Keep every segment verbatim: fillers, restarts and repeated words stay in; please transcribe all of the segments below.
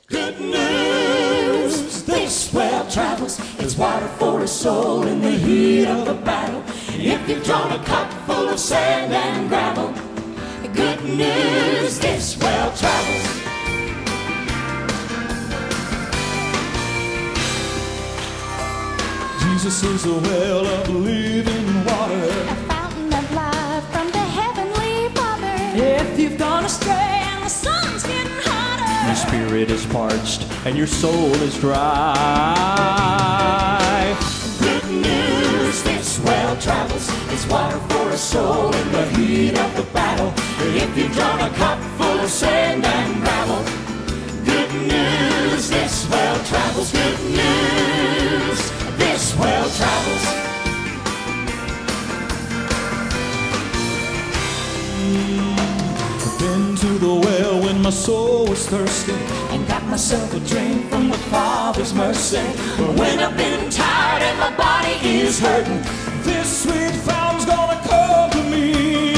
Good news, this well travels. It's water for a soul in the heat of the battle. If you've drawn a cup full of sand and gravel, good news, this well travels. Jesus is a well of living water, a fountain of life from the heavenly Father. If you've gone astray and the sun's getting hotter, your spirit is parched and your soul is dry. Good news, this well travels. It's water for a soul in the heat of the battle. If you've drawn a cup full of sand and gravel, good news, this well travels. Good news, this well travels. I've been to the well when my soul was thirsty and got myself a drink from the Father's mercy. But when I've been tired and my body is hurting, this sweet fountain's gonna come to me.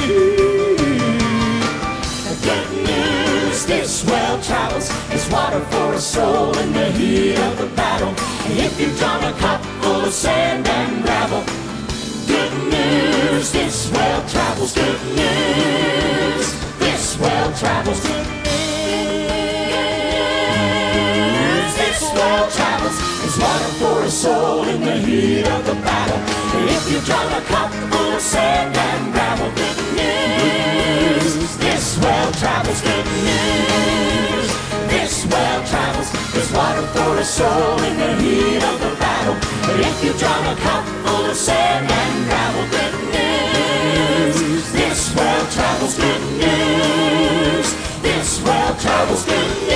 Good news, this well travels. It's water for a soul in the heat of the battle. If you've drawn a cup full of sand and gravel, good news, this well travels. Good news, this well travels. Good news, this well travels. It's water for a soul in the heat of the battle. If you've drawn a cup full of sand and gravel, good news, this well travels. Good news, this well travels. It's water for a soul in the heat of the battle. If you've drawn a cup full of sand and gravel, good news, this well travels. Good news, this well travels. Good news.